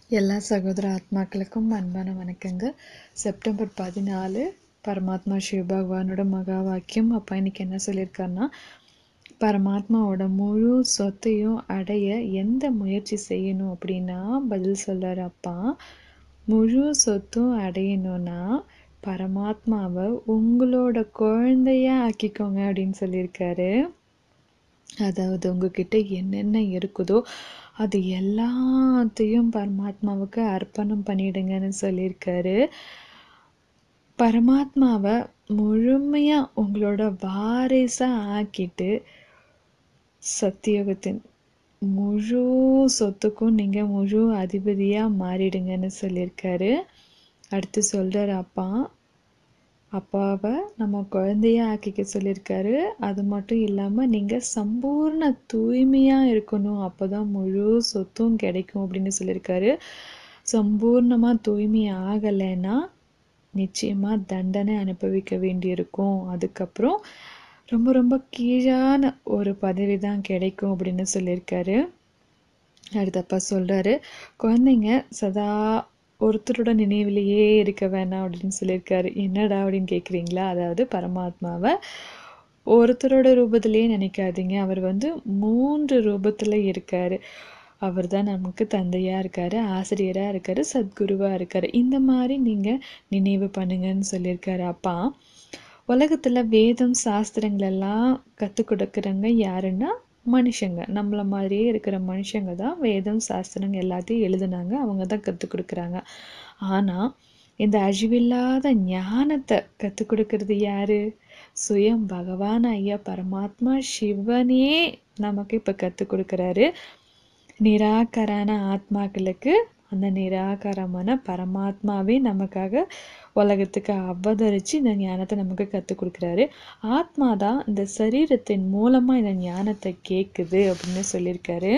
எல்லா சகோதர ஆத்மாக்களுக்கும் அன்பான வணக்கங்க. செப்டம்பர் 14 பரமாத்மா சிவ பகவானோட மகா வாக்கியம். அப்பா இன்னைக்கு என்ன சொல்லியிருக்காருன்னா, பரமாத்மாவோட முழு சொத்தையும் அடைய எந்த முயற்சி செய்யணும் அப்படின்னா பதில் சொல்றாரு அப்பா. முழு சொத்தும் அடையணும்னா பரமாத்மாவை உங்களோட குழந்தையா ஆக்கிக்கோங்க அப்படின்னு சொல்லியிருக்காரு. அதாவது உங்ககிட்ட என்னென்ன இருக்குதோ அது எல்லாத்தையும் பரமாத்மாவுக்கு அர்ப்பணம் பண்ணிடுங்கன்னு சொல்லியிருக்காரு. பரமாத்மாவை முழுமையா உங்களோட வாரிசா ஆக்கிட்டு சத்தியோகத்தின் முழு சொத்துக்கும் நீங்க முழு அதிபதியா மாறிடுங்கன்னு சொல்லியிருக்காரு. அடுத்து சொல்றாரு அப்பா, அப்பாவை நம்ம குழந்தையா ஆக்கிக்க சொல்லியிருக்காரு. அது மட்டும் இல்லாமல் நீங்கள் சம்பூர்ண தூய்மையாக இருக்கணும், அப்போ தான் முழு சொத்தும் கிடைக்கும் அப்படின்னு சொல்லியிருக்காரு. சம்பூர்ணமாக தூய்மை ஆகலைன்னா நிச்சயமாக தண்டனை அனுபவிக்க வேண்டியிருக்கும். அதுக்கப்புறம் ரொம்ப ரொம்ப கீழான ஒரு பதவி தான் கிடைக்கும் அப்படின்னு சொல்லியிருக்காரு. அடுத்தப்பா சொல்கிறாரு, குழந்தைங்க சதா ஒருத்தரோட நினைவிலேயே இருக்க வேணாம் அப்படின்னு சொல்லியிருக்காரு. என்னடா அப்படின்னு கேட்குறீங்களா? அதாவது பரமாத்மாவை ஒருத்தரோட ரூபத்திலேயே நினைக்காதீங்க. அவர் 3 ரூபத்தில் இருக்கார். அவர் தான் நமக்கு தந்தையாக இருக்கார், ஆசிரியராக இருக்கார், சத்குருவாக இருக்கார். இந்த மாதிரி நீங்கள் நினைவு பண்ணுங்கன்னு சொல்லியிருக்காரு அப்பா. உலகத்தில் வேதம் சாஸ்திரங்களெல்லாம் கற்றுக் கொடுக்குறவங்க யாருன்னா மனுஷங்க. நம்மள மாதிரியே இருக்கிற மனுஷங்க தான் வேதம் சாஸ்திரங்கள் எல்லாத்தையும் எழுதுனாங்க, அவங்க தான் கற்றுக் கொடுக்குறாங்க. ஆனால் இந்த அழிவில்லாத ஞானத்தை கற்றுக் கொடுக்கறது யாரு? சுயம் பகவான் ஐயா பரமாத்மா சிவனே நமக்கு இப்போ கற்றுக் கொடுக்குறாரு. நிராகரான ஆத்மாக்களுக்கு அந்த நிராகாரமான பரமாத்மாவே நமக்காக உலகத்துக்கு அவதரித்து இந்த ஞானத்தை நமக்கு கற்றுக் கொடுக்குறாரு. ஆத்மா தான் இந்த சரீரத்தின் மூலமாக இந்த ஞானத்தை கேட்குது அப்படின்னு சொல்லியிருக்காரு.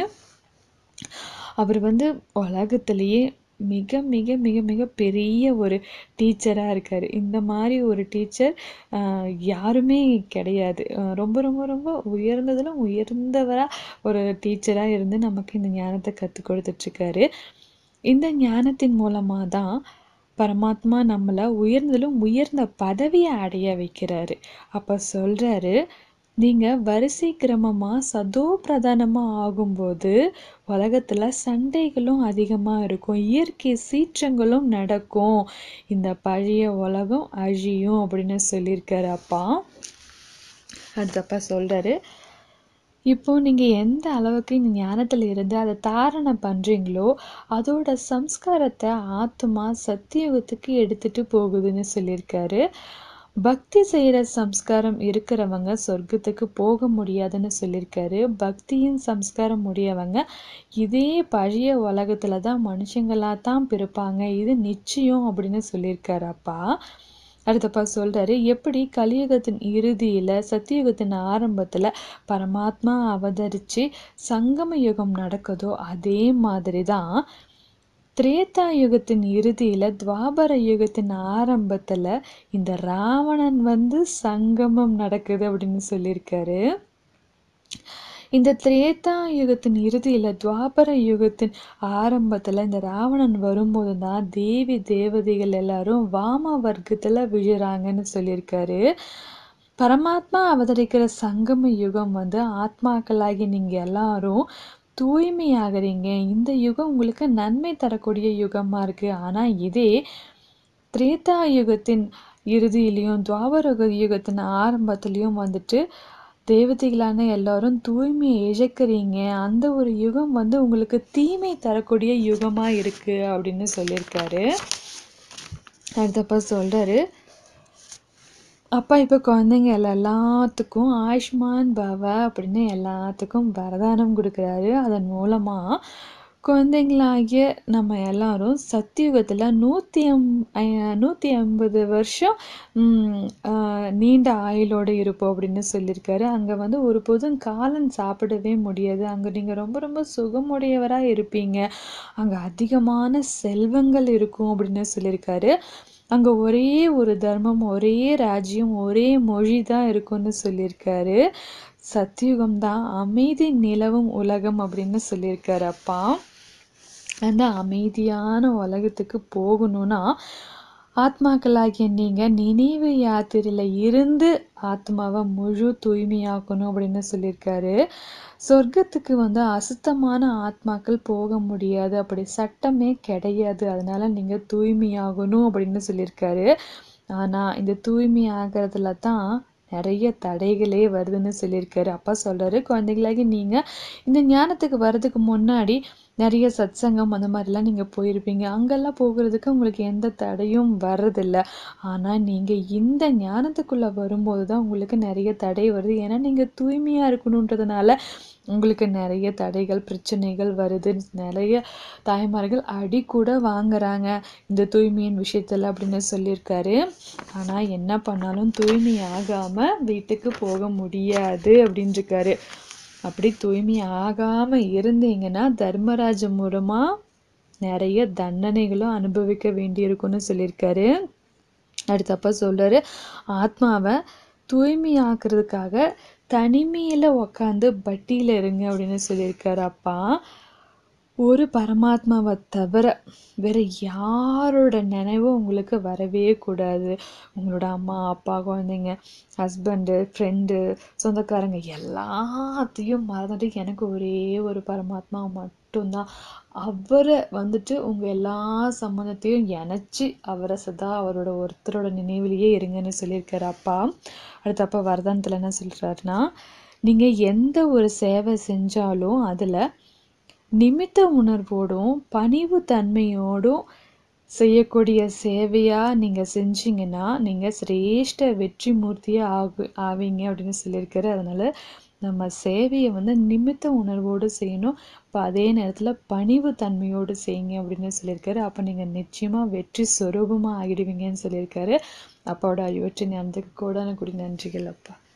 அவர் உலகத்திலேயே மிக மிக மிக மிக பெரிய ஒரு டீச்சராக இருக்கார். இந்த மாதிரி ஒரு டீச்சர் யாருமே கிடையாது. ரொம்ப ரொம்ப ரொம்ப உயர்ந்ததிலும் உயர்ந்தவராக ஒரு டீச்சராக இருந்து நமக்கு இந்த ஞானத்தை கற்றுக் கொடுத்துட்ருக்காரு. இந்த ஞானத்தின் மூலமாக தான் பரமாத்மா நம்மளை உயர்ந்ததிலும் உயர்ந்த பதவியை அடைய வைக்கிறாரு. அப்போ சொல்கிறாரு, நீங்கள் வரிசை கிரமமாக சதோ பிரதானமாக ஆகும்போது உலகத்தில் சண்டைகளும் அதிகமாக இருக்கும், இயற்கை சீற்றங்களும் நடக்கும், இந்த பழைய உலகம் அழியும் அப்படின்னு சொல்லியிருக்காரு அப்பா. அதுக்கப்பா சொல்கிறாரு, இப்போ நீங்கள் எந்த அளவுக்கு இந்த ஞானத்தில் இருந்து அதை தாரணை பண்ணுறீங்களோ அதோட சம்ஸ்காரத்தை ஆத்மா சத்தியுகத்துக்கு எடுத்துகிட்டு போகுதுன்னு சொல்லியிருக்காரு. பக்தி செய்கிற சம்ஸ்காரம் இருக்கிறவங்க சொர்க்கத்துக்கு போக முடியாதுன்னு சொல்லியிருக்காரு. பக்தியின் சம்ஸ்காரம் உடையவங்க இதே பழைய உலகத்தில் தான் மனுஷங்களாக தான் பிறப்பாங்க, இது நிச்சயம் அப்படின்னு சொல்லியிருக்காரு அப்பா. அடுத்தப்பா சொல்கிறாரு, எப்படி கலியுகத்தின் இறுதியில் சத்தியுகத்தின் ஆரம்பத்தில் பரமாத்மா அவதரித்து சங்கம யுகம் நடக்குதோ அதே மாதிரி தான் திரேதா யுகத்தின் இறுதியில் துவாபர யுகத்தின் ஆரம்பத்தில் இந்த ராவணன் சங்கமம் நடக்குது அப்படின்னு சொல்லியிருக்காரு. இந்த திரேதா யுகத்தின் இறுதியில் துவாபர யுகத்தின் ஆரம்பத்தில் இந்த ராவணன் வரும்போது தான் தேவி தேவதைகள் எல்லாரும் வாம வர்க்கத்தில் விழுறாங்கன்னு சொல்லியிருக்காரு. பரமாத்மா அவதரிக்கிற சங்கம யுகம் ஆத்மாக்களாகி நீங்கள் எல்லாரும் தூய்மையாகிறீங்க. இந்த யுகம் உங்களுக்கு நன்மை தரக்கூடிய யுகமாக இருக்குது. ஆனால் இதே திரேதா யுகத்தின் இறுதியிலையும் துவாபர யுகத்தின் ஆரம்பத்துலேயும் தேவதைகளான எல்லாரும் தூய்மையை இழக்கிறீங்க. அந்த ஒரு யுகம் உங்களுக்கு தீமை தரக்கூடிய யுகமாக இருக்குது அப்படின்னு சொல்லியிருக்காரு. அடுத்தப்பா சொல்கிறாரு, அப்பா இப்போ குழந்தைங்க எல்லாத்துக்கும் ஆயுஷ்மான் பவ அப்படின்னு எல்லாத்துக்கும் வரதானம் கொடுக்குறாரு. அதன் மூலமாக குழந்தைங்களாகிய நம்ம எல்லாரும் சத்தியுகத்தில் 150 வருஷம் நீண்ட ஆயுளோடு இருப்போம் அப்படின்னு சொல்லியிருக்காரு. அங்கே ஒரு பொதும் காலம் சாப்பிடவே முடியாது. அங்கே நீங்கள் ரொம்ப ரொம்ப சுகமுடையவராக இருப்பீங்க. அங்கே அதிகமான செல்வங்கள் இருக்கும் அப்படின்னு சொல்லியிருக்காரு. அங்கே ஒரே ஒரு தர்மம், ஒரே ராஜ்யம், ஒரே மொழி தான் இருக்கும்னு சொல்லியிருக்காரு. சத்தியுகம் தான் அமைதி நிலவும் உலகம் அப்படின்னு சொல்லியிருக்காரு அப்பா. அந்த அமைதியான உலகத்துக்கு போகணும்னா ஆத்மாக்களாகிய நீங்க நினைவு யாத்திரையில இருந்து ஆத்மாவை முழு தூய்மையாக்கணும் அப்படின்னு சொல்லியிருக்காரு. சொர்க்கத்துக்கு அசுத்தமான ஆத்மாக்கள் போக முடியாது, அப்படி சட்டமே கிடையாது. அதனால நீங்க தூய்மையாகணும் அப்படின்னு சொல்லியிருக்காரு. ஆனா இந்த தூய்மை ஆகிறதுல தான் நிறைய தடைகளே வருதுன்னு சொல்லியிருக்காரு. அப்பா சொல்றாரு, குழந்தைகளாகி நீங்க இந்த ஞானத்துக்கு வர்றதுக்கு முன்னாடி நிறைய சத்சங்கம் அந்த மாதிரிலாம் நீங்க போயிருப்பீங்க. அங்கெல்லாம் போகிறதுக்கு உங்களுக்கு எந்த தடையும் வர்றதில்ல. ஆனா நீங்க இந்த ஞானத்துக்குள்ள வரும்போது தான் உங்களுக்கு நிறைய தடை வருது. ஏன்னா நீங்க தூய்மையா இருக்கணுன்றதுனால உங்களுக்கு நிறைய தடைகள் பிரச்சனைகள் வருது. நிறைய தாய்மார்கள் அடி கூட வாங்குறாங்க இந்த தூய்மையின் விஷயத்துல அப்படின்னு சொல்லியிருக்காரு. ஆனா என்ன பண்ணாலும் தூய்மை ஆகாம வீட்டுக்கு போக முடியாது அப்படின்னு இருக்காரு. அப்படி தூய்மை ஆகாம இருந்தீங்கன்னா தர்மராஜ மூலமா நிறைய தண்டனைகளும் அனுபவிக்க வேண்டி இருக்கும்னு சொல்லியிருக்காரு. அடுத்தப்ப சொல்றாரு, ஆத்மாவை தூய்மையாக்குறதுக்காக தனிமையில உக்காந்து பட்டியில இருங்க அப்படின்னு சொல்லியிருக்காரு அப்பா. ஒரு பரமாத்மாவை தவிர வேற யாரோட நினைவும் உங்களுக்கு வரவே கூடாது. உங்களோட அம்மா அப்பா குழந்தைங்க ஹஸ்பண்டு ஃப்ரெண்டு சொந்தக்காரங்க எல்லாத்தையும் மறந்துட்டு எனக்கு ஒரே ஒரு பரமாத்மா மட்டும்தான், அவரை உங்கள் எல்லா சம்மந்தத்தையும் இணைச்சி அவரை சதா அவரோட ஒருத்தரோட நினைவிலேயே இருங்கன்னு சொல்லியிருக்காரு அப்பா. அடுத்தப்பா வரதானத்தில் என்ன சொல்கிறாருன்னா, நீங்கள் எந்த ஒரு சேவை செஞ்சாலும் அதில் நிமித்த உணர்வோடும் பணிவு தன்மையோடும் செய்யக்கூடிய சேவையா நீங்க செஞ்சீங்கன்னா நீங்க சிரேஷ்ட வெற்றி மூர்த்தியா ஆவீங்க அப்படின்னு சொல்லியிருக்காரு. அதனால நம்ம சேவையை நிமித்த உணர்வோடு செய்யணும். இப்போ அதே நேரத்துல பணிவு தன்மையோடு செய்யுங்க அப்படின்னு சொல்லியிருக்காரு. அப்ப நீங்க நிச்சயமா வெற்றி சொரூபமா ஆகிடுவீங்கன்னு சொல்லியிருக்காரு. அப்பாவோட அறிவற்ற ஞானத்துக்கு கோடான கோடி நன்றிகள் அப்பா.